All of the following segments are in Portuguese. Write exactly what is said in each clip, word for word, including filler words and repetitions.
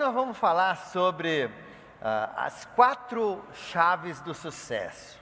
nós vamos falar sobre uh, as quatro chaves do sucesso.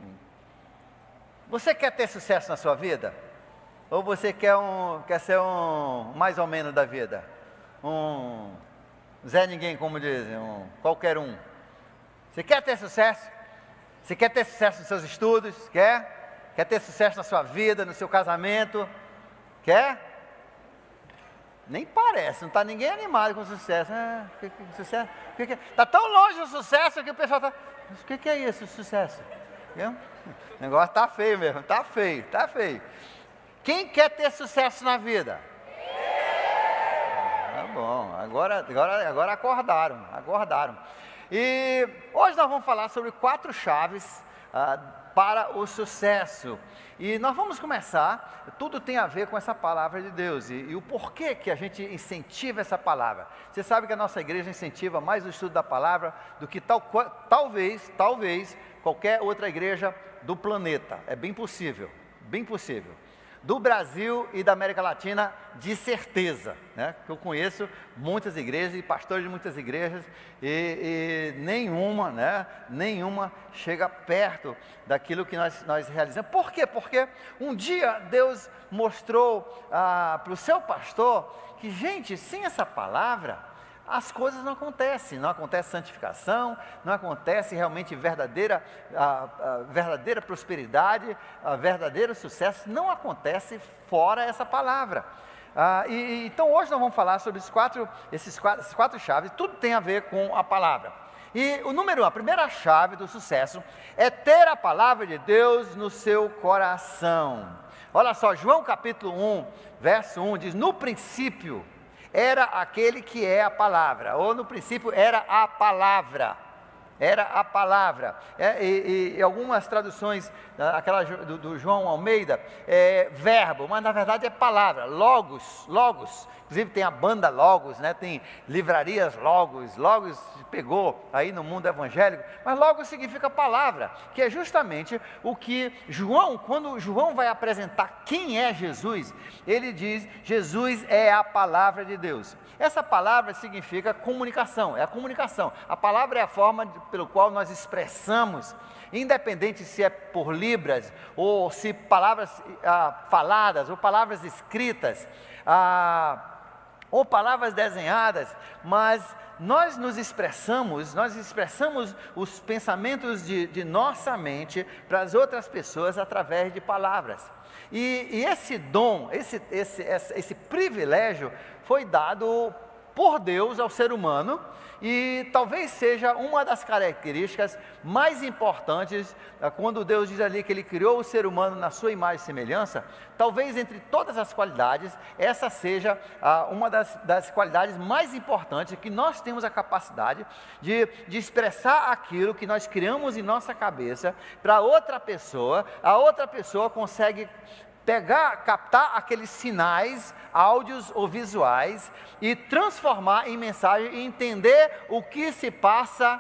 Você quer ter sucesso na sua vida? Ou você quer, um, quer ser um mais ou menos da vida? Um Zé Ninguém, como dizem, um qualquer um. Você quer ter sucesso? Você quer ter sucesso nos seus estudos? Quer? Quer ter sucesso na sua vida, no seu casamento? Quer? Nem parece, não está ninguém animado com o sucesso. Ah, que, que, sucesso? Que, que, tá tão longe do sucesso que o pessoal está... O que, que é isso, sucesso? Viu? O negócio está feio mesmo, está feio, está feio. Quem quer ter sucesso na vida? Tá bom, agora, agora, agora acordaram, acordaram. E hoje nós vamos falar sobre quatro chaves ah, para o sucesso. E nós vamos começar, tudo tem a ver com essa palavra de Deus e, e o porquê que a gente incentiva essa palavra. Você sabe que a nossa igreja incentiva mais o estudo da palavra do que tal, talvez, talvez, qualquer outra igreja do planeta. É bem possível, bem possível. Do Brasil e da América Latina, de certeza, né? Eu conheço muitas igrejas e pastores de muitas igrejas e, e nenhuma, né? Nenhuma chega perto daquilo que nós, nós realizamos. Por quê? Porque um dia Deus mostrou ah, para o seu pastor que, gente, sem essa palavra, as coisas não acontecem, não acontece santificação, não acontece realmente verdadeira, a, a verdadeira prosperidade, a verdadeiro sucesso, não acontece fora essa palavra. Ah, e, então hoje nós vamos falar sobre esses quatro, esses quatro, essas quatro chaves, tudo tem a ver com a palavra. E o número um, a primeira chave do sucesso é ter a palavra de Deus no seu coração. Olha só, João capítulo um, verso um, diz: no princípio era aquele que é a palavra, ou no princípio era a palavra, era a palavra, é, e, e algumas traduções, aquela do, do João Almeida, é verbo, mas na verdade é palavra, logos, logos, inclusive tem a banda Logos, né? Tem livrarias Logos, Logos pegou aí no mundo evangélico, mas Logos significa palavra, que é justamente o que João, quando João vai apresentar quem é Jesus, ele diz: Jesus é a palavra de Deus. Essa palavra significa comunicação, é a comunicação, a palavra é a forma de, pelo qual nós expressamos, independente se é por libras, ou se palavras ah, faladas, ou palavras escritas, ah, ou palavras desenhadas, mas nós nos expressamos, nós expressamos os pensamentos de, de nossa mente para as outras pessoas através de palavras. E, e esse dom, esse, esse, esse, esse privilégio foi dado por Deus ao ser humano, e talvez seja uma das características mais importantes, quando Deus diz ali que Ele criou o ser humano na sua imagem e semelhança. Talvez entre todas as qualidades, essa seja ah, uma das, das qualidades mais importantes, que nós temos a capacidade de, de expressar aquilo que nós criamos em nossa cabeça para outra pessoa. A outra pessoa consegue pegar, captar aqueles sinais, áudios ou visuais e transformar em mensagem e entender o que se passa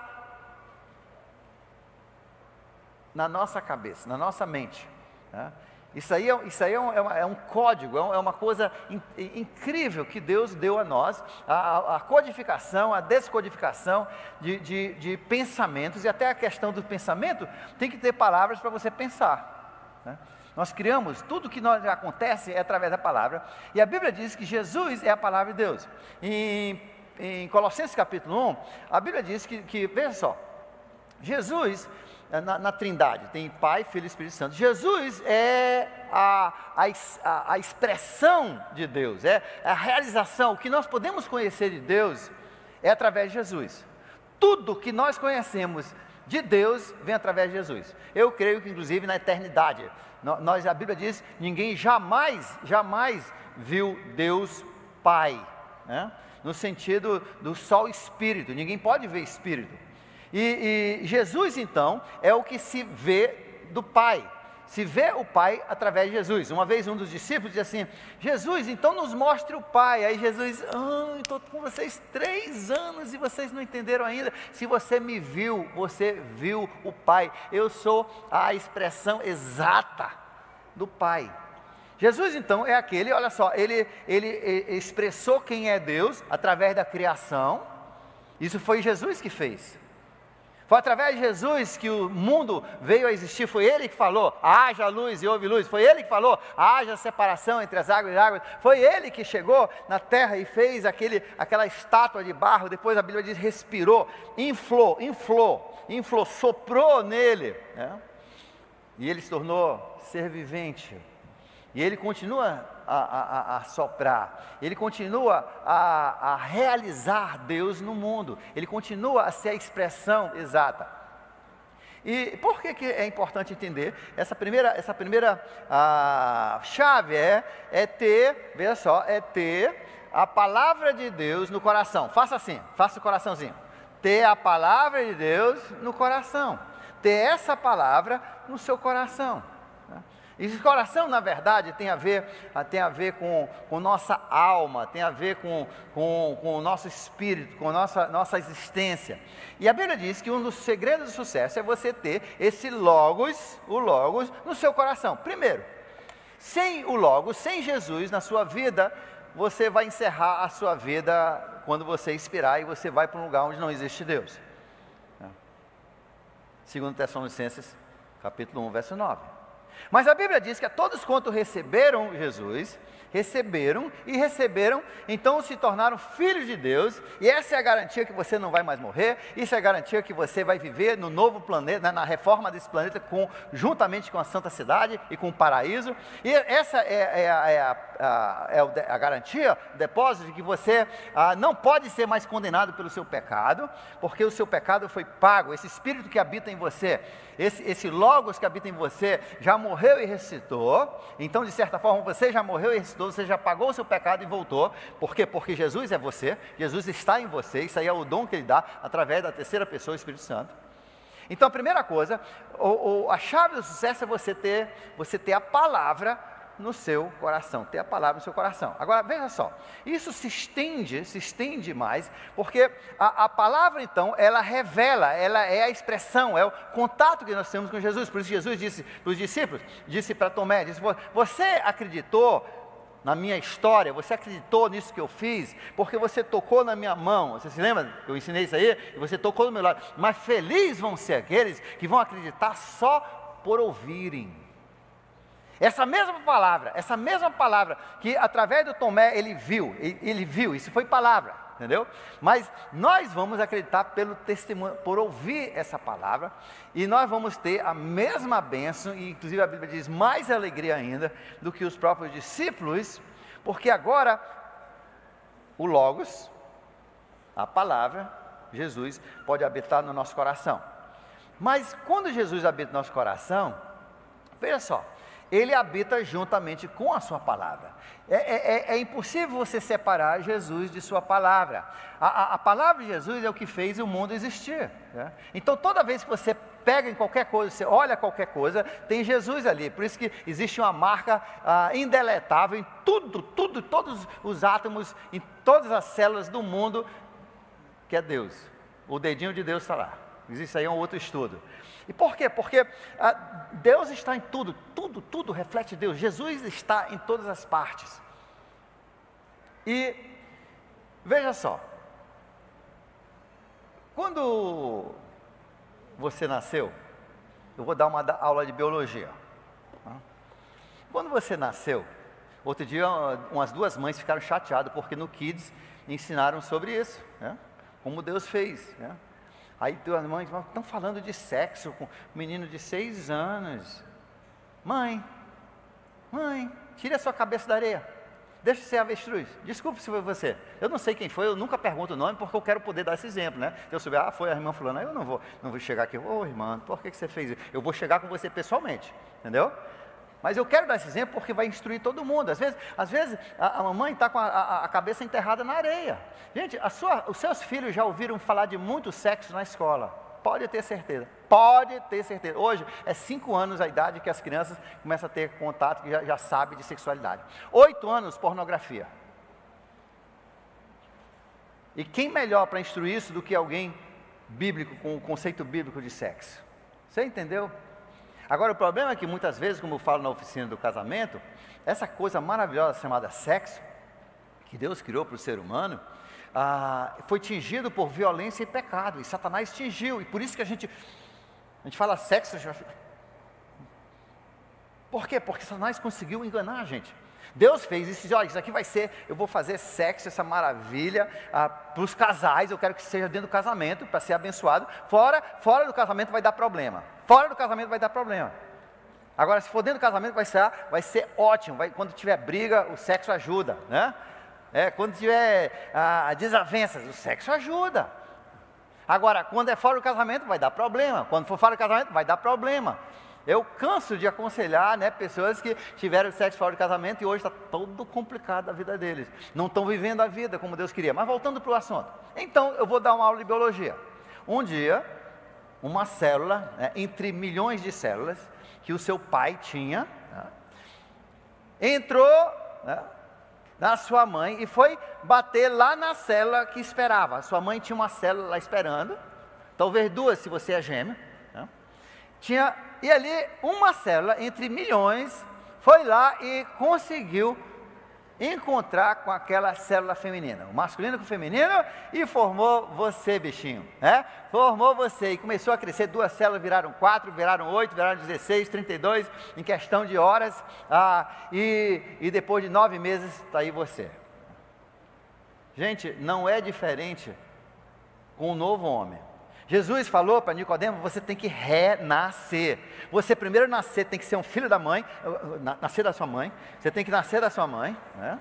na nossa cabeça, na nossa mente, né? Isso aí, é, isso aí é, um, é, uma, é um código, é uma coisa in, incrível que Deus deu a nós, a, a codificação, a descodificação de, de, de pensamentos, e até a questão do pensamento tem que ter palavras para você pensar, né? Nós criamos, tudo que nós, acontece é através da palavra, e a Bíblia diz que Jesus é a palavra de Deus. Em, em Colossenses capítulo um, a Bíblia diz que, que veja só, Jesus, na, na Trindade, tem Pai, Filho e Espírito Santo. Jesus é a, a, a expressão de Deus, é a realização. O que nós podemos conhecer de Deus é através de Jesus. Tudo que nós conhecemos de Deus vem através de Jesus. Eu creio que inclusive na eternidade, nós, a Bíblia diz, ninguém jamais, jamais viu Deus Pai, né? No sentido do só Espírito, ninguém pode ver Espírito. E, e Jesus então é o que se vê do Pai, se vê o Pai através de Jesus. Uma vez um dos discípulos disse assim: Jesus, então nos mostre o Pai. Aí Jesus: ah, estou com vocês três anos e vocês não entenderam ainda. Se você me viu, você viu o Pai. Eu sou a expressão exata do Pai. Jesus então é aquele, olha só, ele, ele expressou quem é Deus através da criação, Isso foi Jesus que fez. Foi através de Jesus que o mundo veio a existir. Foi Ele que falou, haja luz e houve luz. Foi Ele que falou, haja separação entre as águas e as águas. Foi Ele que chegou na terra e fez aquele, aquela estátua de barro. Depois a Bíblia diz, respirou, inflou, inflou, inflou, soprou nele, né? E ele se tornou ser vivente. E ele continua a, a, a soprar, ele continua a, a realizar Deus no mundo, ele continua a ser a expressão exata. E por que, que é importante entender? Essa primeira, essa primeira a, chave é, é ter, veja só, é ter a palavra de Deus no coração. Faça assim, faça o coraçãozinho. Ter a palavra de Deus no coração. Ter essa palavra no seu coração. Esse coração, na verdade, tem a ver, tem a ver com, com nossa alma, tem a ver com, com, com o nosso espírito, com a nossa, nossa existência. E a Bíblia diz que um dos segredos do sucesso é você ter esse logos, o logos, no seu coração. Primeiro, sem o logos, sem Jesus na sua vida, você vai encerrar a sua vida quando você expirar e você vai para um lugar onde não existe Deus. Segundo Tessalonicenses, capítulo um, verso nove. Mas a Bíblia diz que a todos quanto receberam Jesus, receberam e receberam, então se tornaram filhos de Deus, e essa é a garantia que você não vai mais morrer, isso é a garantia que você vai viver no novo planeta, na reforma desse planeta, com, juntamente com a santa cidade e com o paraíso, e essa é, é, a, é, a, a, é a garantia, o depósito de que você ah, não pode ser mais condenado pelo seu pecado, porque o seu pecado foi pago, esse espírito que habita em você, esse, esse logos que habita em você, já morreu e ressuscitou, então de certa forma você já morreu e ressuscitou, você já pagou o seu pecado e voltou. Por quê? Porque Jesus é você, Jesus está em você, isso aí é o dom que Ele dá, através da terceira pessoa, o Espírito Santo. Então a primeira coisa, o, o, a chave do sucesso é você ter, você ter a palavra no seu coração, ter a palavra no seu coração. Agora veja só, isso se estende, se estende mais, porque a, a palavra então, ela revela, ela é a expressão, é o contato que nós temos com Jesus. Por isso Jesus disse para os discípulos, disse para Tomé, disse, você acreditou na minha história, você acreditou nisso que eu fiz, porque você tocou na minha mão. Você se lembra? Eu ensinei isso aí, e você tocou no meu lado. Mas felizes vão ser aqueles que vão acreditar só por ouvirem. Essa mesma palavra, essa mesma palavra, que através do Tomé ele viu, ele, ele viu, isso foi palavra, entendeu? Mas nós vamos acreditar pelo testemunho, por ouvir essa palavra, e nós vamos ter a mesma bênção, e inclusive a Bíblia diz mais alegria ainda, do que os próprios discípulos, porque agora, o Logos, a palavra, Jesus, pode habitar no nosso coração. Mas quando Jesus habita no nosso coração, veja só, Ele habita juntamente com a sua palavra. É, é, é impossível você separar Jesus de sua palavra. A, a, a palavra de Jesus é o que fez o mundo existir, né? Então toda vez que você pega em qualquer coisa, você olha qualquer coisa, tem Jesus ali. Por isso que existe uma marca ah, indeletável em tudo, tudo, todos os átomos, em todas as células do mundo, que é Deus. O dedinho de Deus está lá. Isso aí é um outro estudo. E por quê? Porque ah, Deus está em tudo, tudo, tudo reflete Deus. Jesus está em todas as partes. E veja só, quando você nasceu, eu vou dar uma aula de biologia. Quando você nasceu, outro dia umas duas mães ficaram chateadas porque no Kids ensinaram sobre isso, né? Como Deus fez, né? Aí duas mães estão falando de sexo com um menino de seis anos. Mãe, mãe, tire a sua cabeça da areia, deixa de ser avestruz. Desculpe se foi você, eu não sei quem foi, eu nunca pergunto o nome porque eu quero poder dar esse exemplo, né? Se eu souber, ah, foi a irmã fulana, eu não vou, não vou chegar aqui, ô oh, irmã, por que, que você fez isso? Eu vou chegar com você pessoalmente, entendeu? Mas eu quero dar esse exemplo porque vai instruir todo mundo. Às vezes, às vezes a, a mamãe está com a, a, a cabeça enterrada na areia. Gente, a sua, os seus filhos já ouviram falar de muito sexo na escola. Pode ter certeza. Pode ter certeza. Hoje é cinco anos a idade que as crianças começam a ter contato, que já, já sabem de sexualidade. Oito anos, pornografia. E quem melhor para instruir isso do que alguém bíblico, com o conceito bíblico de sexo? Você entendeu? Agora o problema é que muitas vezes, como eu falo na oficina do casamento, essa coisa maravilhosa chamada sexo, que Deus criou para o ser humano, ah, foi tingido por violência e pecado, e Satanás tingiu, e por isso que a gente, a gente fala sexo, já... por quê? Porque Satanás conseguiu enganar a gente. Deus fez isso e disse, olha, isso aqui vai ser, eu vou fazer sexo, essa maravilha, ah, para os casais, eu quero que seja dentro do casamento, para ser abençoado, fora, fora do casamento vai dar problema, fora do casamento vai dar problema. Agora, se for dentro do casamento, vai ser, vai ser ótimo, vai, quando tiver briga, o sexo ajuda, né? É, quando tiver ah, desavenças, o sexo ajuda. Agora, quando é fora do casamento, vai dar problema, quando for fora do casamento, vai dar problema. Eu canso de aconselhar, né, pessoas que tiveram sexo fora do casamento e hoje está todo complicado a vida deles. Não estão vivendo a vida como Deus queria. Mas voltando para o assunto. Então, eu vou dar uma aula de biologia. Um dia, uma célula, né, entre milhões de células, que o seu pai tinha, né, entrou, né, na sua mãe e foi bater lá na célula que esperava. A sua mãe tinha uma célula lá esperando, talvez duas se você é gêmeo, né, tinha... E ali, uma célula, entre milhões, foi lá e conseguiu encontrar com aquela célula feminina, o masculino com o feminino, e formou você, bichinho, né? Formou você, e começou a crescer, duas células viraram quatro, viraram oito, viraram dezesseis, trinta e dois, em questão de horas, ah, e, e depois de nove meses, está aí você. Gente, não é diferente com o novo homem. Jesus falou para Nicodemo, você tem que renascer. Você primeiro nascer, tem que ser um filho da mãe, nascer da sua mãe. Você tem que nascer da sua mãe, né?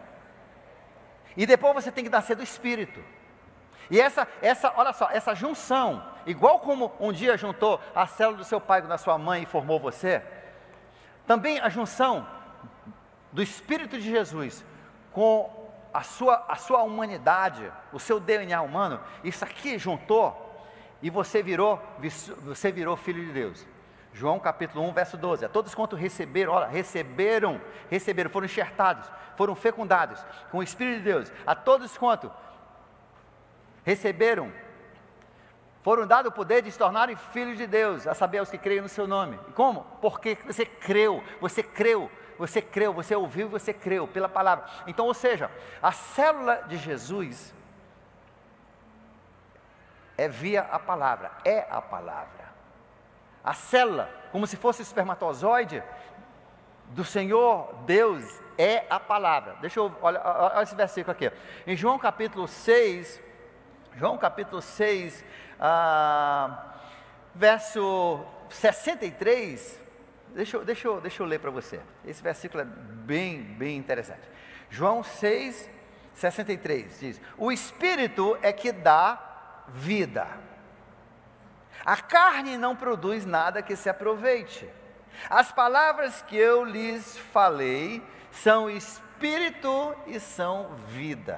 E depois você tem que nascer do Espírito. E essa, essa, olha só, essa junção, igual como um dia juntou a célula do seu pai com a da sua mãe e formou você, também a junção do Espírito de Jesus com a sua, a sua humanidade, o seu D N A humano, isso aqui juntou. E você virou, você virou filho de Deus. João capítulo um, verso doze. A todos quanto receberam, olha, receberam, receberam, foram enxertados, foram fecundados com o Espírito de Deus. A todos quanto receberam, foram dado o poder de se tornarem filhos de Deus, a saber, os que creem no seu nome. E como? Porque você creu, você creu, você creu, você ouviu e você creu pela palavra. Então, ou seja, a célula de Jesus é via a palavra, é a palavra. A célula, como se fosse o espermatozoide do Senhor Deus, é a palavra. Deixa eu, olha, olha esse versículo aqui. Em João capítulo seis, João capítulo seis, ah, verso sessenta e três, deixa, eu, deixa, eu, deixa eu ler para você. Esse versículo é bem, bem interessante. João seis, sessenta e três diz: o Espírito é que dá vida. A carne não produz nada que se aproveite. As palavras que eu lhes falei são espírito e são vida.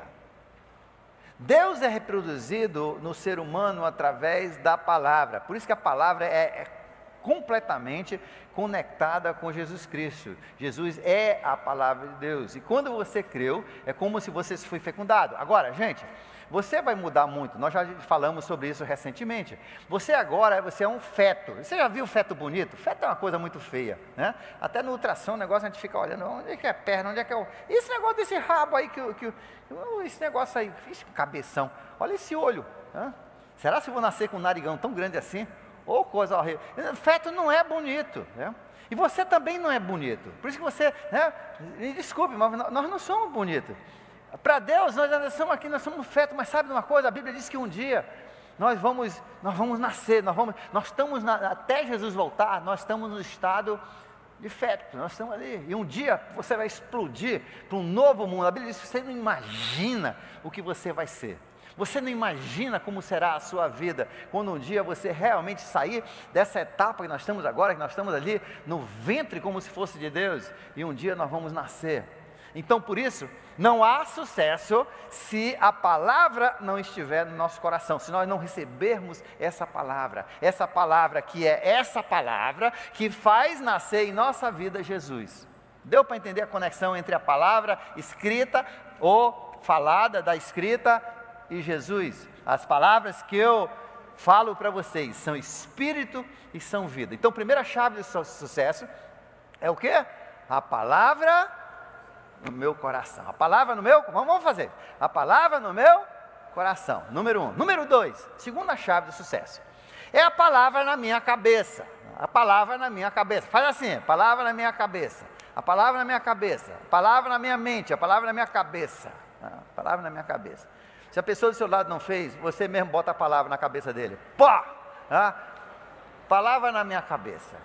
Deus é reproduzido no ser humano através da palavra. Por isso que a palavra é, é completamente conectada com Jesus Cristo. Jesus é a palavra de Deus. E quando você creu, é como se você foi fecundado. Agora, gente, você vai mudar muito. Nós já falamos sobre isso recentemente. Você agora, você é um feto. Você já viu o feto bonito? Feto é uma coisa muito feia, né? Até no ultrassom, o negócio a gente fica olhando, onde é que é a perna, onde é que é o... Esse negócio desse rabo aí, que, que, esse negócio aí, esse cabeção, olha esse olho, né? Será que eu vou nascer com um narigão tão grande assim? Ou oh, coisa horrível. Feto não é bonito, né? E você também não é bonito. Por isso que você, né? Me desculpe, mas nós não somos bonitos. Para Deus, nós ainda somos aqui, nós somos um feto, mas sabe de uma coisa? A Bíblia diz que um dia nós vamos, nós vamos nascer, nós, vamos, nós estamos, na, até Jesus voltar, nós estamos no estado de feto, nós estamos ali, e um dia você vai explodir para um novo mundo. A Bíblia diz que você não imagina o que você vai ser. Você não imagina como será a sua vida, quando um dia você realmente sair dessa etapa que nós estamos agora, que nós estamos ali no ventre como se fosse de Deus, e um dia nós vamos nascer. Então, por isso, não há sucesso se a palavra não estiver no nosso coração, se nós não recebermos essa palavra, essa palavra que é essa palavra que faz nascer em nossa vida Jesus. Deu para entender a conexão entre a palavra escrita ou falada da escrita e Jesus? As palavras que eu falo para vocês são espírito e são vida. Então, a primeira chave do sucesso é o quê? A palavra no meu coração. A palavra no meu, vamos fazer. A palavra no meu coração. Número um. Número dois, segunda chave do sucesso. É a palavra na minha cabeça. A palavra na minha cabeça. Faz assim, palavra na minha cabeça. A palavra na minha cabeça. A palavra na minha mente. A palavra na minha cabeça. A palavra na minha cabeça. Se a pessoa do seu lado não fez, você mesmo bota a palavra na cabeça dele. Pá! Ah, palavra na minha cabeça.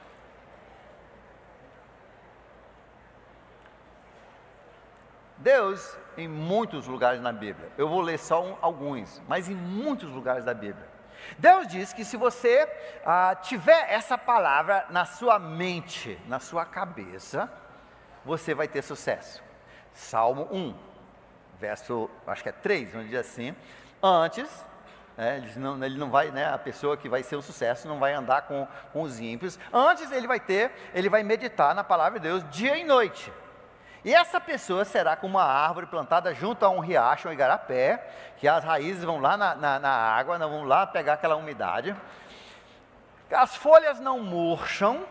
Deus, em muitos lugares na Bíblia, eu vou ler só um, alguns, mas em muitos lugares da Bíblia, Deus diz que se você ah, tiver essa palavra na sua mente, na sua cabeça, você vai ter sucesso. Salmo um, verso, acho que é três, onde diz assim, antes, é, ele, não, ele não vai, né, a pessoa que vai ser um sucesso não vai andar com, com os ímpios, antes ele vai ter, ele vai meditar na palavra de Deus dia e noite. E essa pessoa será como uma árvore plantada junto a um riacho, um igarapé, que as raízes vão lá na, na, na água, não vão lá pegar aquela umidade, as folhas não murcham,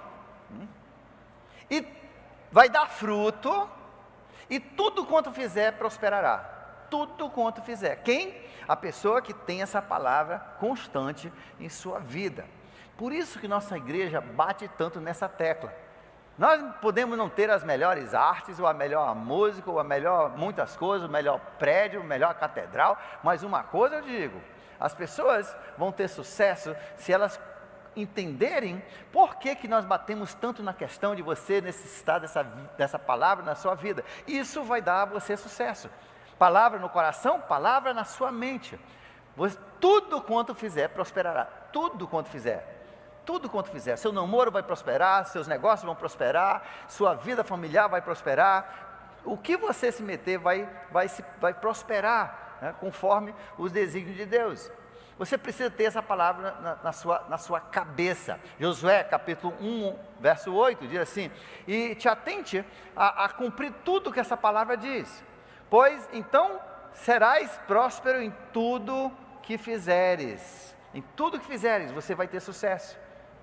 e vai dar fruto, e tudo quanto fizer prosperará, tudo quanto fizer. Quem? A pessoa que tem essa palavra constante em sua vida. Por isso que nossa igreja bate tanto nessa tecla. Nós podemos não ter as melhores artes, ou a melhor música, ou a melhor muitas coisas, o melhor prédio, a melhor catedral, mas uma coisa eu digo, as pessoas vão ter sucesso se elas entenderem por que, que nós batemos tanto na questão de você necessitar dessa, dessa palavra na sua vida. Isso vai dar a você sucesso. Palavra no coração, palavra na sua mente. Você, tudo quanto fizer prosperará, tudo quanto fizer. Tudo quanto fizer, seu namoro vai prosperar, seus negócios vão prosperar, sua vida familiar vai prosperar, o que você se meter vai, vai, se, vai prosperar, né, conforme os desígnios de Deus. Você precisa ter essa palavra na, na, sua, na sua cabeça. Josué capítulo um, verso oito, diz assim, e te atente a, a cumprir tudo que essa palavra diz, pois então serás próspero em tudo que fizeres, em tudo que fizeres você vai ter sucesso.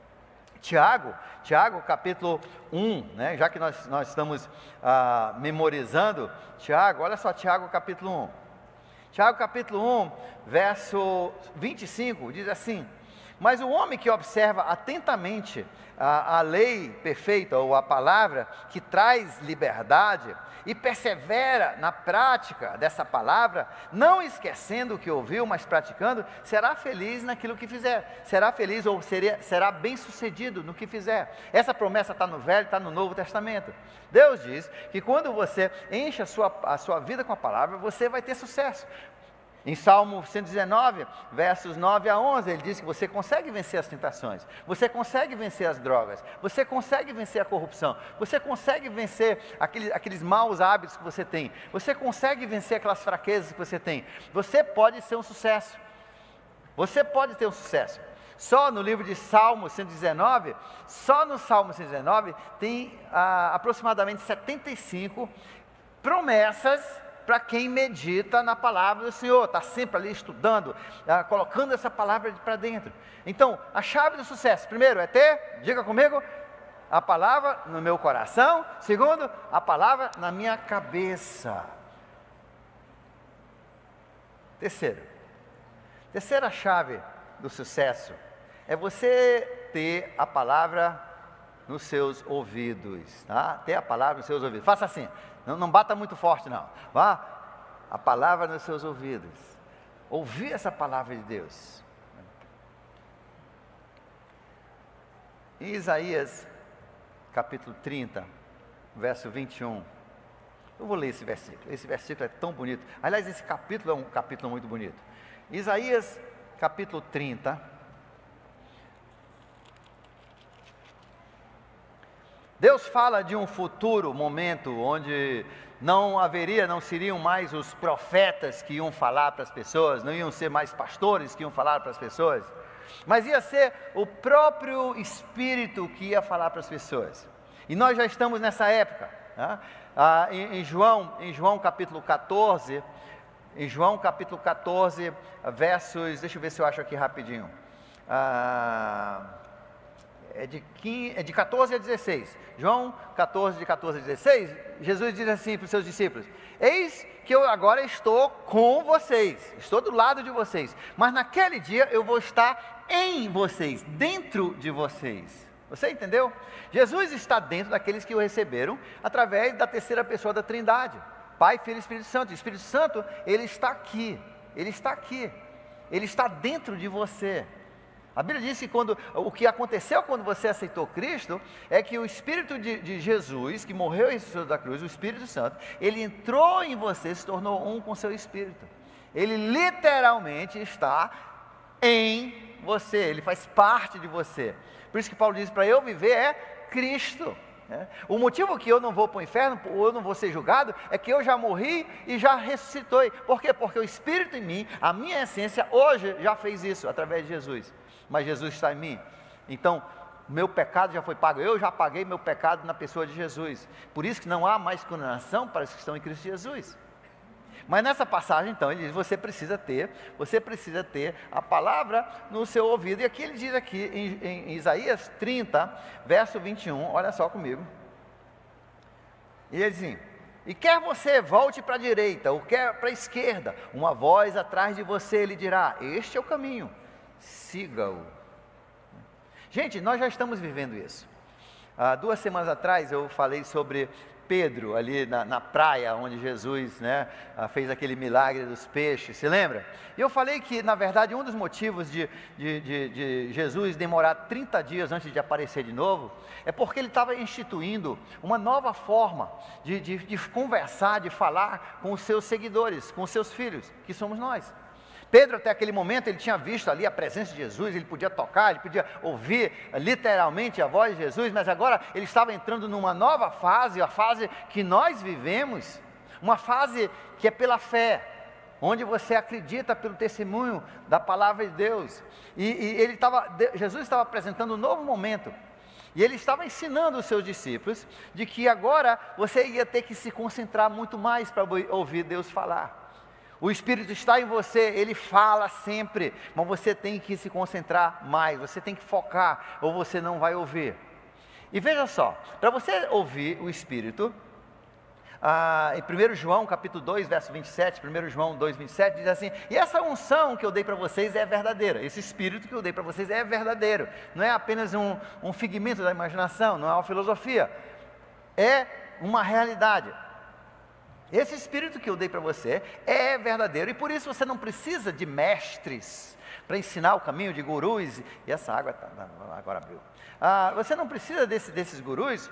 Tiago, Tiago capítulo um, né, já que nós, nós estamos ah, memorizando, Tiago, olha só Tiago capítulo um, Tiago capítulo um, verso vinte e cinco, diz assim, mas o homem que observa atentamente a, a lei perfeita, ou a palavra que traz liberdade, e persevera na prática dessa palavra, não esquecendo o que ouviu, mas praticando, será feliz naquilo que fizer, será feliz ou seria, será bem sucedido no que fizer. Essa promessa está no Velho, está no Novo Testamento. Deus diz que quando você enche a sua, a sua vida com a palavra, você vai ter sucesso. Em Salmo cento e dezenove, versos nove a onze, ele diz que você consegue vencer as tentações, você consegue vencer as drogas, você consegue vencer a corrupção, você consegue vencer aqueles, aqueles maus hábitos que você tem, você consegue vencer aquelas fraquezas que você tem, você pode ser um sucesso, você pode ter um sucesso. Só no livro de Salmo cento e dezenove, só no Salmo cento e dezenove, tem ah, aproximadamente setenta e cinco promessas para quem medita na palavra do Senhor, está sempre ali estudando, ah, colocando essa palavra para dentro. Então, a chave do sucesso, primeiro é ter, diga comigo, a palavra no meu coração. Segundo, a palavra na minha cabeça. Terceiro, terceira chave do sucesso é você ter a palavra nos seus ouvidos, tá? Ter a palavra nos seus ouvidos. Faça assim. Não, não bata muito forte não, vá, a palavra nos seus ouvidos, ouvir essa palavra de Deus. Em Isaías, capítulo trinta, verso vinte e um, eu vou ler esse versículo, esse versículo é tão bonito, aliás esse capítulo é um capítulo muito bonito. Isaías, capítulo trinta, Deus fala de um futuro momento onde não haveria, não seriam mais os profetas que iam falar para as pessoas, não iam ser mais pastores que iam falar para as pessoas, mas ia ser o próprio Espírito que ia falar para as pessoas. E nós já estamos nessa época, né? ah, em, em João, em João capítulo quatorze, em João capítulo quatorze, versos, deixa eu ver se eu acho aqui rapidinho. Ah, é de, quinze, é de quatorze a dezesseis. João quatorze, de quatorze a dezesseis, Jesus diz assim para os seus discípulos: eis que eu agora estou com vocês, estou do lado de vocês, mas naquele dia eu vou estar em vocês, dentro de vocês. Você entendeu? Jesus está dentro daqueles que o receberam através da terceira pessoa da Trindade, Pai, Filho e Espírito Santo. O Espírito Santo, ele está aqui, ele está aqui, ele está dentro de você. A Bíblia diz que quando, o que aconteceu quando você aceitou Cristo, é que o Espírito de, de Jesus, que morreu em Jesus da cruz, o Espírito Santo, ele entrou em você, se tornou um com seu Espírito. Ele literalmente está em você, ele faz parte de você. Por isso que Paulo diz, para eu viver é Cristo. Né? O motivo que eu não vou para o inferno, ou eu não vou ser julgado, é que eu já morri e já ressuscitei. Por quê? Porque o Espírito em mim, a minha essência, hoje já fez isso, através de Jesus. Mas Jesus está em mim. Então, meu pecado já foi pago. Eu já paguei meu pecado na pessoa de Jesus. Por isso que não há mais condenação para os que estão em Cristo Jesus. Mas nessa passagem, então, ele diz, você precisa ter, você precisa ter a palavra no seu ouvido. E aqui ele diz aqui, em, em Isaías trinta, verso vinte e um, olha só comigo. E ele diz assim: e quer você volte para a direita, ou quer para a esquerda, uma voz atrás de você lhe dirá, este é o caminho, siga-o. Gente, nós já estamos vivendo isso. Há duas semanas atrás eu falei sobre Pedro, ali na, na praia, onde Jesus, né, fez aquele milagre dos peixes, se lembra? E eu falei que, na verdade, um dos motivos de, de, de, de Jesus demorar trinta dias antes de aparecer de novo, é porque ele estava instituindo uma nova forma de, de, de conversar, de falar com os seus seguidores, com os seus filhos, que somos nós. Pedro, até aquele momento, ele tinha visto ali a presença de Jesus, ele podia tocar, ele podia ouvir literalmente a voz de Jesus, mas agora ele estava entrando numa nova fase, a fase que nós vivemos, uma fase que é pela fé, onde você acredita pelo testemunho da palavra de Deus, e, e ele estava, Jesus estava apresentando um novo momento, e ele estava ensinando os seus discípulos, de que agora você ia ter que se concentrar muito mais para ouvir Deus falar. O Espírito está em você, ele fala sempre, mas você tem que se concentrar mais, você tem que focar, ou você não vai ouvir. E veja só, para você ouvir o Espírito, ah, em primeiro João capítulo dois, verso vinte e sete, primeiro João dois, vinte e sete, diz assim: e essa unção que eu dei para vocês é verdadeira, esse Espírito que eu dei para vocês é verdadeiro, não é apenas um, um figmento da imaginação, não é uma filosofia, é uma realidade. Esse Espírito que eu dei para você é verdadeiro, e por isso você não precisa de mestres para ensinar o caminho, de gurus. E essa água tá, agora abriu. Ah, você não precisa desse, desses gurus,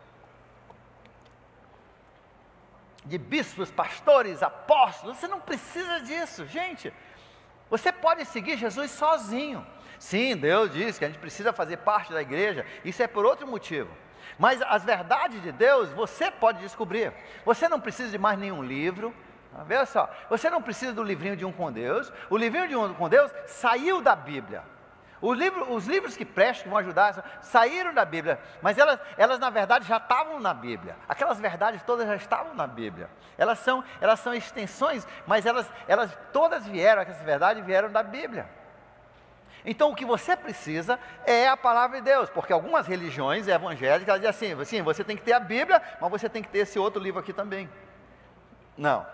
de bispos, pastores, apóstolos. Você não precisa disso, gente. Você pode seguir Jesus sozinho. Sim, Deus diz que a gente precisa fazer parte da igreja, isso é por outro motivo. Mas as verdades de Deus, você pode descobrir. Você não precisa de mais nenhum livro. Veja só, você não precisa do livrinho de Um com Deus. O livrinho de Um com Deus saiu da Bíblia. O livro, os livros que prestam, que vão ajudar, saíram da Bíblia. Mas elas, elas na verdade já estavam na Bíblia. Aquelas verdades todas já estavam na Bíblia. Elas são, elas são extensões, mas elas, elas todas vieram, essas verdades vieram da Bíblia. Então o que você precisa é a palavra de Deus, porque algumas religiões evangélicas elas dizem assim, sim, você tem que ter a Bíblia, mas você tem que ter esse outro livro aqui também. Não.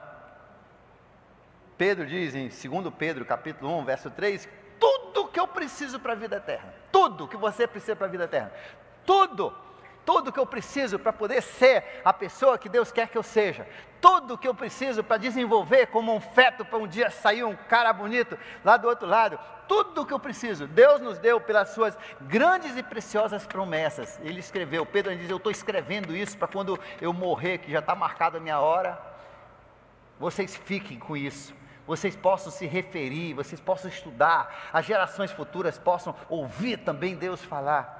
Pedro diz em segundo Pedro capítulo um, verso três, tudo que eu preciso para a vida eterna, tudo que você precisa para a vida eterna, tudo, tudo que eu preciso para poder ser a pessoa que Deus quer que eu seja, tudo que eu preciso para desenvolver como um feto, para um dia sair um cara bonito lá do outro lado, tudo que eu preciso, Deus nos deu pelas suas grandes e preciosas promessas. Ele escreveu, Pedro diz, eu estou escrevendo isso para quando eu morrer, que já está marcada a minha hora, vocês fiquem com isso, vocês possam se referir, vocês possam estudar, as gerações futuras possam ouvir também Deus falar.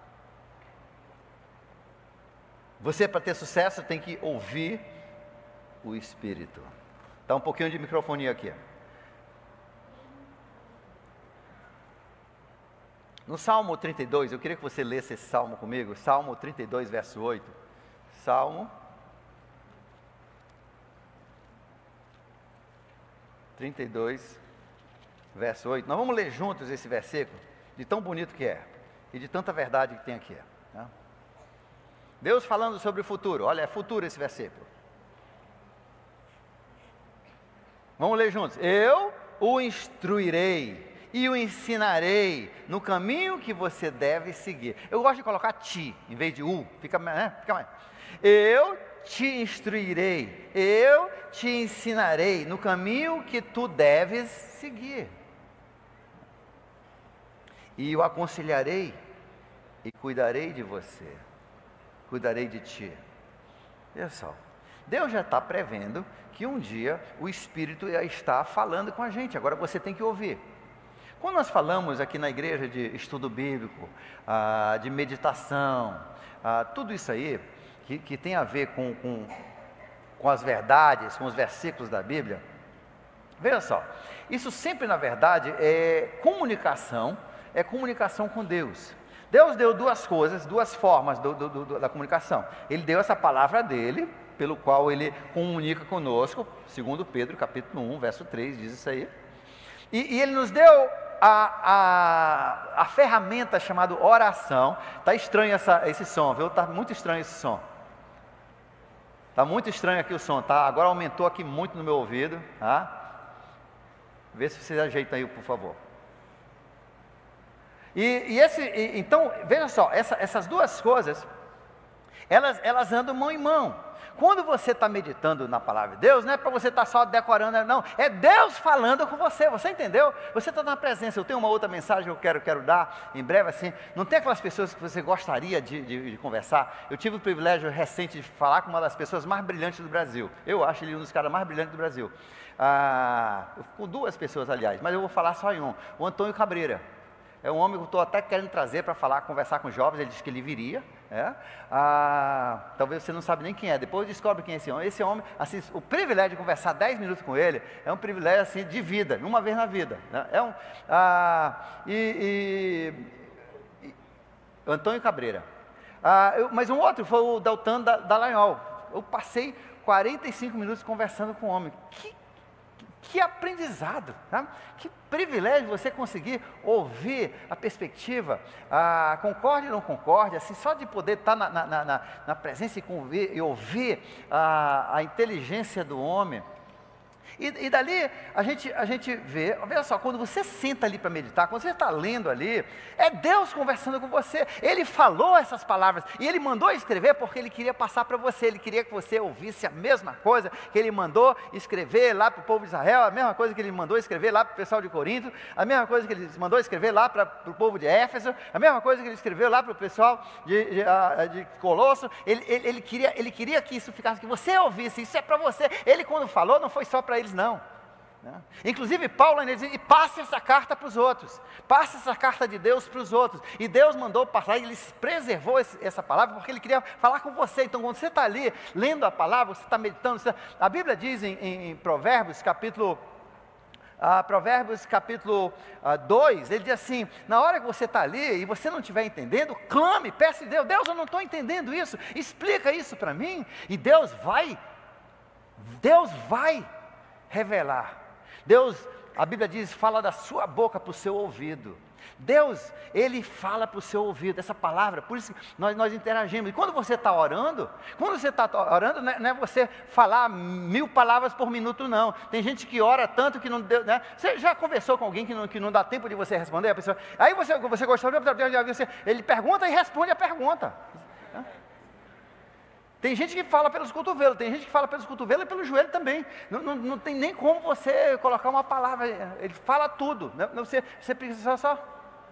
Você, para ter sucesso, tem que ouvir o Espírito. Dá um pouquinho de microfonia aqui. No Salmo trinta e dois, eu queria que você lesse esse Salmo comigo, Salmo trinta e dois, verso oito. Salmo trinta e dois, verso oito. Nós vamos ler juntos esse versículo, de tão bonito que é. e de tanta verdade que tem aqui. Né? Deus falando sobre o futuro, olha, é futuro esse versículo. Vamos ler juntos. Eu o instruirei e o ensinarei no caminho que você deve seguir. Eu gosto de colocar ti, em vez de u, fica, né? Fica mais. Eu te instruirei, eu te ensinarei no caminho que tu deves seguir. E o aconselharei e cuidarei de você, cuidarei de ti. Olha só, Deus já está prevendo que um dia o Espírito já está falando com a gente, agora você tem que ouvir. Quando nós falamos aqui na igreja de estudo bíblico, ah, de meditação, ah, tudo isso aí, que, que tem a ver com, com, com as verdades, com os versículos da Bíblia, veja só, isso sempre na verdade é comunicação, é comunicação com Deus. Deus deu duas coisas, duas formas do, do, do, da comunicação. Ele deu essa palavra dele, pelo qual ele comunica conosco, segundo Pedro, capítulo um, verso três, diz isso aí. E, e ele nos deu a, a, a ferramenta chamada oração. Está estranho essa, esse som, viu? Está muito estranho esse som. Está muito estranho aqui o som, tá? Agora aumentou aqui muito no meu ouvido, tá? Vê se você ajeita aí, por favor. E, e esse, e, então, veja só, essa, essas duas coisas, elas, elas andam mão em mão. Quando você está meditando na palavra de Deus, não é para você estar tá só decorando, não, é Deus falando com você, você entendeu? Você está na presença. Eu tenho uma outra mensagem que eu quero, quero dar em breve, assim, não tem aquelas pessoas que você gostaria de, de, de conversar? Eu tive o privilégio recente de falar com uma das pessoas mais brilhantes do Brasil, eu acho ele um dos caras mais brilhantes do Brasil, ah, com duas pessoas aliás, mas eu vou falar só em um, o Antônio Cabreira. É um homem que eu estou até querendo trazer para falar, conversar com os jovens, ele disse que ele viria. É? Ah, talvez você não sabe nem quem é, depois descobre quem é esse homem. Esse homem, assim, o privilégio de conversar dez minutos com ele, é um privilégio assim, de vida, uma vez na vida. Né? É um, ah, e, e, e Antônio Cabreira. Ah, eu, mas um outro foi o Deltan Dallagnol. Eu passei quarenta e cinco minutos conversando com o homem. Que Que aprendizado, tá? Que privilégio você conseguir ouvir a perspectiva, ah, concorde ou não concorde, assim, só de poder estar na, na, na, na presença e, convir, e ouvir a, a inteligência do homem. E, e dali a gente, a gente vê, veja só, quando você senta ali para meditar, quando você está lendo ali, é Deus conversando com você. Ele falou essas palavras e Ele mandou escrever porque Ele queria passar para você. Ele queria que você ouvisse a mesma coisa que Ele mandou escrever lá para o povo de Israel, a mesma coisa que Ele mandou escrever lá para o pessoal de Corinto, a mesma coisa que Ele mandou escrever lá para, para o povo de Éfeso, a mesma coisa que Ele escreveu lá para o pessoal de, de, de Colosso. Ele, ele, ele, queria, ele queria que isso ficasse, que você ouvisse, isso é para você. Ele quando falou não foi só para eles não. Né? Inclusive Paulo ainda diz, e passe essa carta para os outros, passe essa carta de Deus para os outros, e Deus mandou passar, e Ele preservou esse, essa palavra, porque Ele queria falar com você. Então quando você está ali, lendo a palavra, você está meditando, você, a Bíblia diz em, em, em Provérbios, capítulo ah, Provérbios capítulo ah, dois, ele diz assim, na hora que você está ali, e você não estiver entendendo, clame, peça a Deus, Deus eu não estou entendendo isso, explica isso para mim, e Deus vai, Deus vai revelar. Deus, a Bíblia diz, fala da sua boca para o seu ouvido. Deus, Ele fala para o seu ouvido, essa palavra, por isso que nós, nós interagimos. E quando você está orando, quando você está orando, não é, não é você falar mil palavras por minuto, não. Tem gente que ora tanto que não deu, né? Você já conversou com alguém que não, que não dá tempo de você responder? A pessoa, aí você, você gostou, ele pergunta e responde a pergunta. Tem gente que fala pelos cotovelos, tem gente que fala pelos cotovelos e pelo joelho também. Não, não, não tem nem como você colocar uma palavra, ele fala tudo. Né? Você, você precisa só.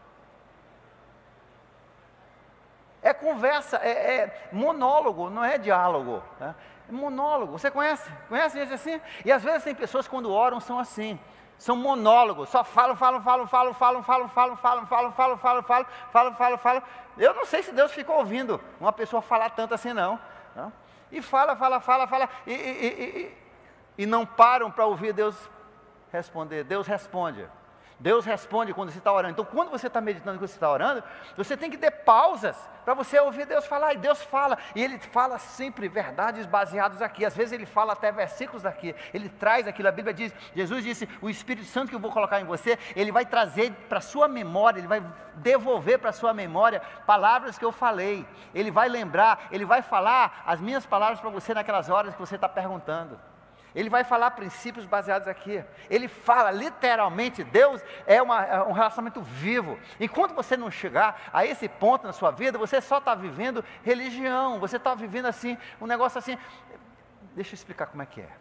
É conversa, é, é monólogo, não é diálogo. Né? É monólogo. Você conhece? Conhece gente assim? E às vezes tem pessoas que quando oram são assim. São monólogos, só falam, falam, falam, falam, falam, falam, falam, falam, falam, falam, falam, falam, falam, falam, falam. Eu não sei se Deus ficou ouvindo uma pessoa falar tanto assim não. Não? E fala, fala, fala, fala, e, e, e, e, e não param para ouvir Deus responder. Deus responde. Deus responde quando você está orando. Então, quando você está meditando, quando você está orando, você tem que ter pausas para você ouvir Deus falar. E Deus fala, e Ele fala sempre verdades baseadas aqui. Às vezes Ele fala até versículos daqui. Ele traz aquilo. A Bíblia diz, Jesus disse, o Espírito Santo que eu vou colocar em você, Ele vai trazer para a sua memória, Ele vai devolver para a sua memória palavras que eu falei. Ele vai lembrar, Ele vai falar as minhas palavras para você naquelas horas que você está perguntando. Ele vai falar princípios baseados aqui. Ele fala literalmente, Deus é, uma, é um relacionamento vivo. Enquanto você não chegar a esse ponto na sua vida, você só está vivendo religião, você está vivendo assim, um negócio assim. Deixa eu explicar como é que é.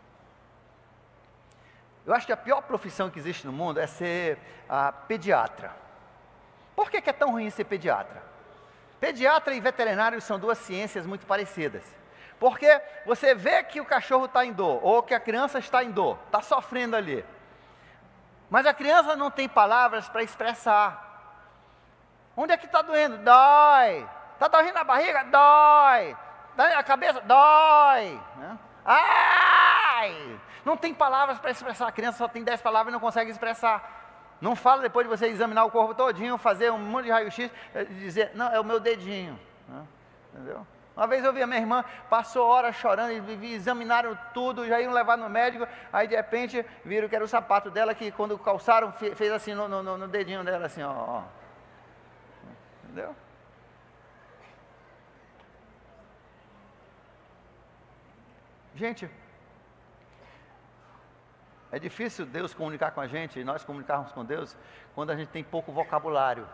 Eu acho que a pior profissão que existe no mundo é ser ah, pediatra. Por que que é tão ruim ser pediatra? Pediatra e veterinário são duas ciências muito parecidas. Porque você vê que o cachorro está em dor, ou que a criança está em dor, está sofrendo ali. Mas a criança não tem palavras para expressar. Onde é que está doendo? Dói. Está doendo a barriga? Dói. A cabeça? Dói. Ai! Não tem palavras para expressar. A criança só tem dez palavras e não consegue expressar. Não fala depois de você examinar o corpo todinho, fazer um monte de raio-x, e dizer, não, é o meu dedinho. Entendeu? Uma vez eu vi a minha irmã, passou horas chorando, e examinaram tudo, já iam levar no médico, aí de repente viram que era o sapato dela, que quando calçaram, fez assim no, no, no dedinho dela, assim, ó, ó. Entendeu? Gente, é difícil Deus comunicar com a gente, e nós comunicarmos com Deus, quando a gente tem pouco vocabulário.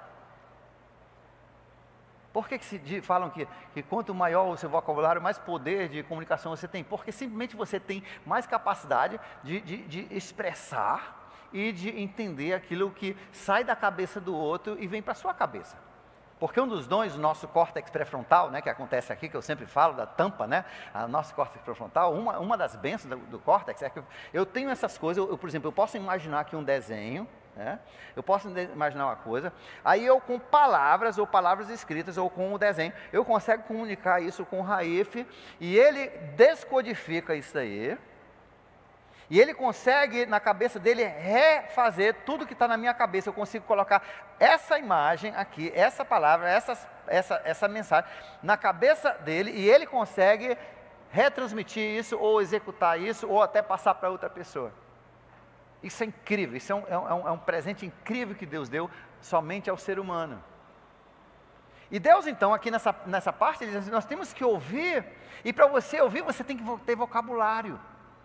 Por que que se falam que, que quanto maior o seu vocabulário, mais poder de comunicação você tem? Porque simplesmente você tem mais capacidade de, de, de expressar e de entender aquilo que sai da cabeça do outro e vem para a sua cabeça. Porque um dos dons do nosso córtex pré-frontal, né, que acontece aqui, que eu sempre falo, da tampa, né, a nosso córtex pré-frontal, uma, uma das bênçãos do, do córtex é que eu, eu tenho essas coisas, eu, eu, por exemplo, eu posso imaginar aqui um desenho, É? Eu posso imaginar uma coisa, aí eu com palavras, ou palavras escritas, ou com o desenho, eu consigo comunicar isso com o Raif, e ele descodifica isso aí, e ele consegue, na cabeça dele, refazer tudo que está na minha cabeça. Eu consigo colocar essa imagem aqui, essa palavra, essa, essa, essa mensagem, na cabeça dele, e ele consegue retransmitir isso, ou executar isso, ou até passar para outra pessoa. Isso é incrível, isso é um, é, um, é um presente incrível que Deus deu somente ao ser humano. E Deus então, aqui nessa, nessa parte, ele diz assim, nós temos que ouvir, e para você ouvir, você tem que ter vocabulário.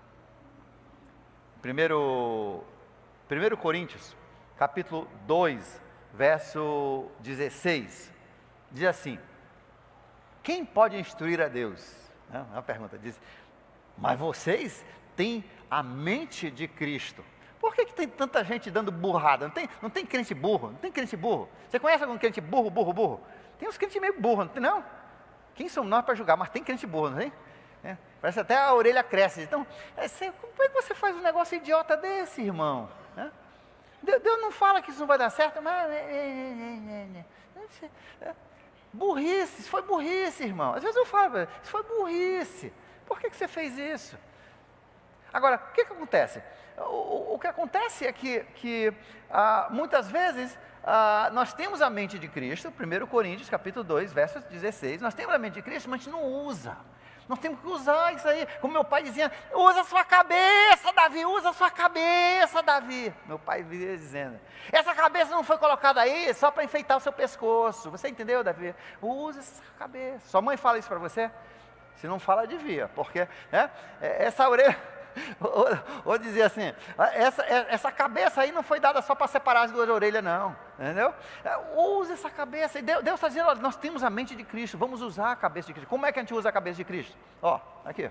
Primeiro, primeiro Coríntios, capítulo dois, verso dezesseis, diz assim, quem pode instruir a Deus? É uma pergunta, diz, mas vocês têm a mente de Cristo. Por que que tem tanta gente dando burrada? Não tem, não tem crente burro? Não tem crente burro? Você conhece algum crente burro, burro, burro? Tem uns crentes meio burro, não tem não? Quem somos nós para julgar? Mas tem crente burro, não tem? É, parece até a orelha cresce. Então, é, você, como é que você faz um negócio idiota desse, irmão? É? Deus, Deus não fala que isso não vai dar certo, mas... É, burrice, isso foi burrice, irmão. Às vezes eu falo, isso foi burrice. Por que que você fez isso? Agora, o que que acontece? O, o que acontece é que, que ah, muitas vezes ah, nós temos a mente de Cristo, primeiro Coríntios capítulo dois, verso dezesseis, nós temos a mente de Cristo, mas a gente não usa. Nós temos que usar isso aí, como meu pai dizia, usa a sua cabeça, Davi, usa a sua cabeça, Davi. Meu pai vivia dizendo, essa cabeça não foi colocada aí só para enfeitar o seu pescoço. Você entendeu, Davi? Usa essa cabeça. Sua mãe fala isso para você? Se não fala, devia, porque né, essa orelha... Ou, ou dizer assim, essa, essa cabeça aí não foi dada só para separar as duas orelhas não, entendeu? Use essa cabeça, e Deus está dizendo, olha, nós temos a mente de Cristo, vamos usar a cabeça de Cristo. Como é que a gente usa a cabeça de Cristo? Ó, aqui,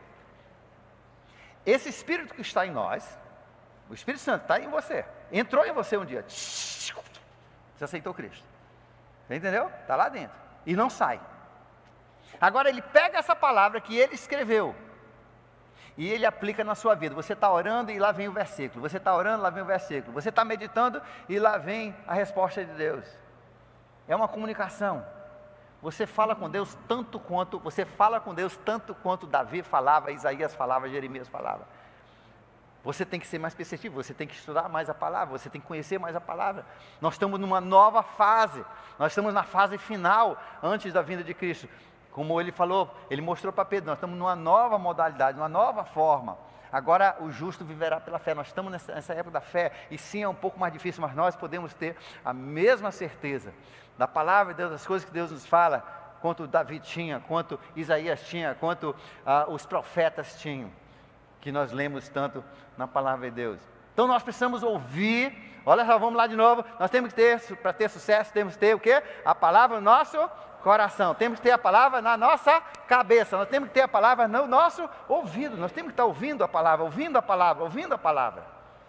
esse Espírito que está em nós, o Espírito Santo está em você, entrou em você um dia, você aceitou Cristo, você entendeu? Está lá dentro, e não sai. Agora ele pega essa palavra que ele escreveu, e ele aplica na sua vida. Você está orando e lá vem o versículo. Você está orando, lá vem o versículo. Você está meditando e lá vem a resposta de Deus. É uma comunicação. Você fala com Deus tanto quanto, você fala com Deus tanto quanto Davi falava, Isaías falava, Jeremias falava. Você tem que ser mais perceptivo, você tem que estudar mais a palavra, você tem que conhecer mais a palavra. Nós estamos numa nova fase, nós estamos na fase final, antes da vinda de Cristo. Como ele falou, ele mostrou para Pedro, nós estamos numa nova modalidade, numa nova forma. Agora o justo viverá pela fé. Nós estamos nessa, nessa época da fé, e sim, é um pouco mais difícil, mas nós podemos ter a mesma certeza da palavra de Deus, das coisas que Deus nos fala, quanto Davi tinha, quanto Isaías tinha, quanto ah, os profetas tinham, que nós lemos tanto na palavra de Deus. Então nós precisamos ouvir, olha só, vamos lá de novo, nós temos que ter, para ter sucesso, temos que ter o quê? A palavra no nosso coração, temos que ter a palavra na nossa cabeça, nós temos que ter a palavra no nosso ouvido, nós temos que estar ouvindo a palavra, ouvindo a palavra, ouvindo a palavra.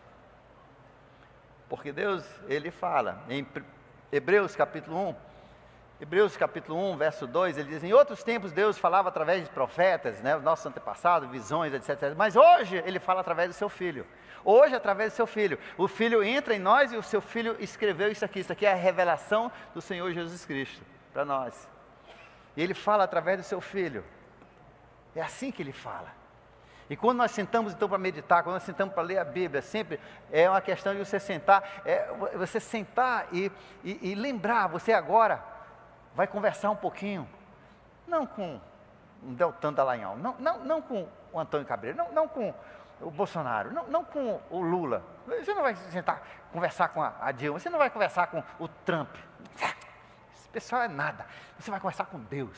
Porque Deus, Ele fala, em Hebreus capítulo um, Hebreus capítulo um, verso dois, ele diz, em outros tempos Deus falava através de profetas, né, os nossos antepassados, visões, etc, etcétera. Mas hoje Ele fala através do seu Filho. Hoje, através do seu Filho. O Filho entra em nós e o seu Filho escreveu isso aqui. Isso aqui é a revelação do Senhor Jesus Cristo para nós. E Ele fala através do seu Filho. É assim que Ele fala. E quando nós sentamos então para meditar, quando nós sentamos para ler a Bíblia, sempre é uma questão de você sentar, é você sentar e, e, e lembrar, você agora vai conversar um pouquinho, não com o Deltan Dallagnol, não, não, não com o Antônio Cabreiro, não, não com o Bolsonaro, não, não com o Lula. Você não vai sentar, conversar com a, a Dilma, você não vai conversar com o Trump. Esse pessoal é nada. Você vai conversar com Deus.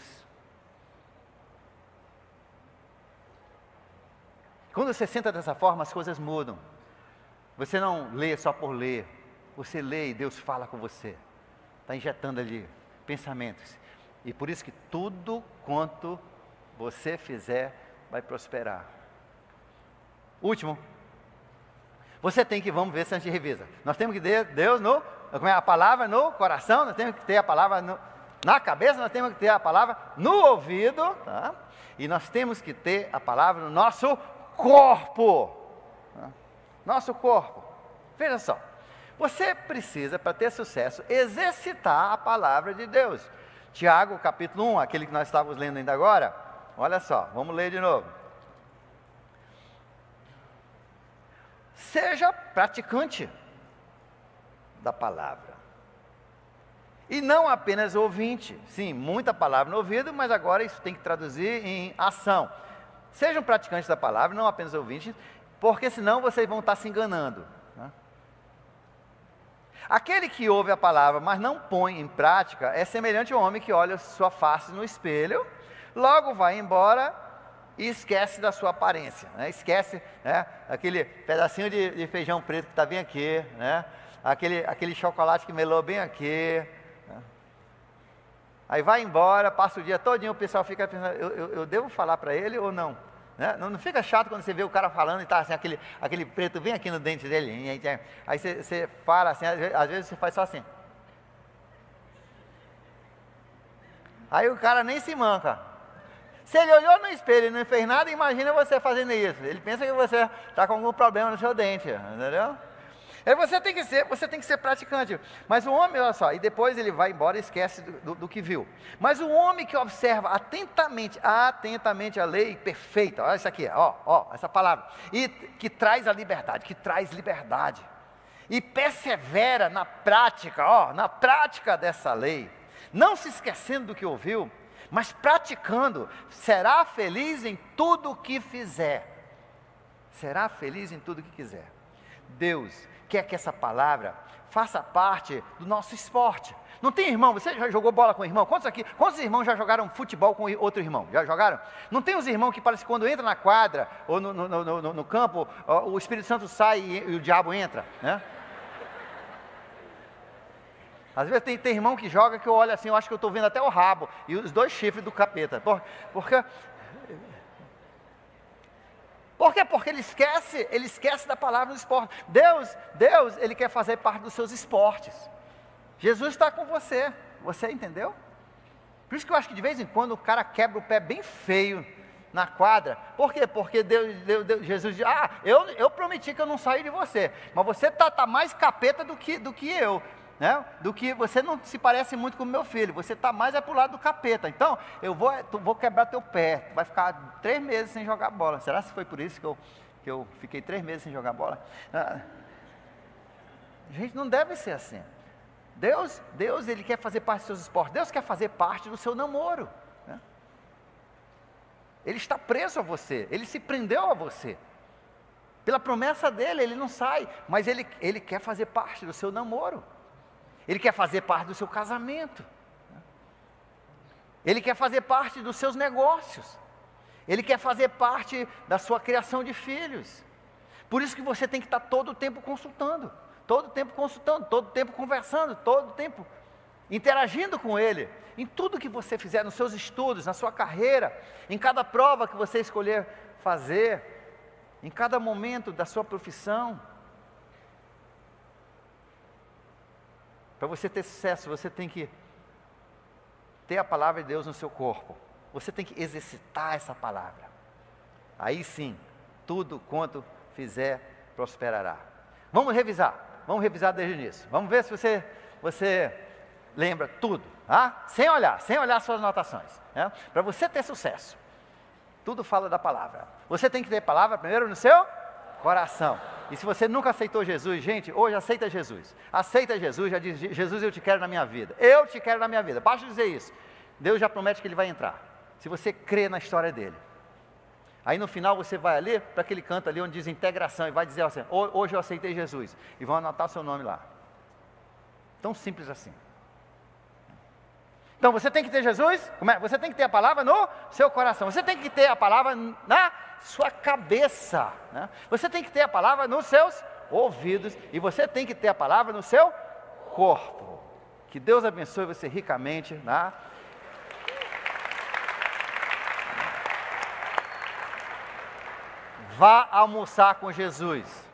Quando você senta dessa forma, as coisas mudam. Você não lê só por ler, você lê e Deus fala com você. Está injetando ali pensamentos. E por isso que tudo quanto você fizer vai prosperar. Último. Você tem que, vamos ver se a gente revisa. Nós temos que ter Deus no, como é, a palavra no coração, nós temos que ter a palavra no, na cabeça, nós temos que ter a palavra no ouvido, tá? E nós temos que ter a palavra no nosso corpo. Tá? Nosso corpo. Veja só. Você precisa, para ter sucesso, exercitar a palavra de Deus. Tiago, capítulo um, aquele que nós estávamos lendo ainda agora. Olha só, vamos ler de novo. Seja praticante da palavra. E não apenas ouvinte. Sim, muita palavra no ouvido, mas agora isso tem que traduzir em ação. Seja um praticante da palavra, não apenas ouvinte, porque senão vocês vão estar se enganando. Né? Aquele que ouve a palavra, mas não põe em prática, é semelhante ao homem que olha sua face no espelho, logo vai embora e esquece da sua aparência, né? Esquece, né, aquele pedacinho de, de feijão preto que está bem aqui, né? aquele, aquele chocolate que melou bem aqui, né? Aí vai embora, passa o dia todinho, o pessoal fica pensando, eu, eu, eu devo falar para ele ou não? Né? Não, não fica chato quando você vê o cara falando e está assim, aquele, aquele preto bem aqui no dente dele, aí você, você fala assim, às vezes, às vezes você faz só assim. Aí o cara nem se manca. Se ele olhou no espelho e não fez nada, imagina você fazendo isso. Ele pensa que você está com algum problema no seu dente, entendeu? Aí você tem que ser, você tem que ser praticante. Mas o homem, olha só, e depois ele vai embora e esquece do, do, do que viu. Mas o homem que observa atentamente, atentamente a lei perfeita, olha isso aqui, ó, ó, essa palavra, e que traz a liberdade, que traz liberdade, e persevera na prática, ó, na prática dessa lei, não se esquecendo do que ouviu, mas praticando, será feliz em tudo o que fizer. Será feliz em tudo o que quiser. Deus quer que essa palavra faça parte do nosso esporte. Não tem irmão, você já jogou bola com irmão? Quantos aqui, quantos irmãos já jogaram futebol com outro irmão? Já jogaram? Não tem os irmãos que parece que quando entra na quadra, ou no, no, no, no, no campo, o Espírito Santo sai e, e o diabo entra, né? Às vezes tem, tem irmão que joga que eu olho assim, eu acho que eu estou vendo até o rabo, e os dois chifres do capeta. Por, porque... Por quê? Porque ele esquece, ele esquece da palavra do esporte. Deus, Deus, Ele quer fazer parte dos seus esportes. Jesus está com você, você entendeu? Por isso que eu acho que de vez em quando o cara quebra o pé bem feio na quadra. Por quê? Porque Deus, Deus, Deus, Jesus diz, ah, eu, eu prometi que eu não saio de você, mas você está tá mais capeta do que, do que eu. Né? Do que você não se parece muito com o meu filho, você está mais é para o lado do capeta, então eu vou, tu, vou quebrar teu pé, tu vai ficar três meses sem jogar bola. Será que foi por isso que eu, que eu fiquei três meses sem jogar bola. Ah, gente, não deve ser assim. Deus, Deus, Ele quer fazer parte dos seus esportes. Deus quer fazer parte do seu namoro, né? Ele está preso a você, Ele se prendeu a você. Pela promessa dEle, Ele não sai, mas Ele, Ele quer fazer parte do seu namoro. Ele quer fazer parte do seu casamento. Ele quer fazer parte dos seus negócios. Ele quer fazer parte da sua criação de filhos. Por isso que você tem que estar todo o tempo consultando. Todo o tempo consultando, todo o tempo conversando, todo o tempo interagindo com Ele. Em tudo que você fizer, nos seus estudos, na sua carreira, em cada prova que você escolher fazer, em cada momento da sua profissão. Para você ter sucesso, você tem que ter a palavra de Deus no seu corpo. Você tem que exercitar essa palavra. Aí sim, tudo quanto fizer prosperará. Vamos revisar. Vamos revisar desde o início. Vamos ver se você, você lembra tudo. Ah? Sem olhar, sem olhar suas anotações. Né? Para você ter sucesso. Tudo fala da palavra. Você tem que ter palavra primeiro no seu coração. E se você nunca aceitou Jesus, gente, hoje aceita Jesus. Aceita Jesus, já diz, Jesus, eu te quero na minha vida. Eu te quero na minha vida. Basta dizer isso. Deus já promete que Ele vai entrar. Se você crê na história dEle. Aí no final você vai ali, para aquele canto ali onde diz integração, e vai dizer assim, hoje eu aceitei Jesus. E vão anotar seu nome lá. Tão simples assim. Então você tem que ter Jesus, como é? Você tem que ter a palavra no seu coração. Você tem que ter a palavra na sua cabeça, né? Você tem que ter a palavra nos seus ouvidos. E você tem que ter a palavra no seu corpo. Que Deus abençoe você ricamente, né? Vá almoçar com Jesus.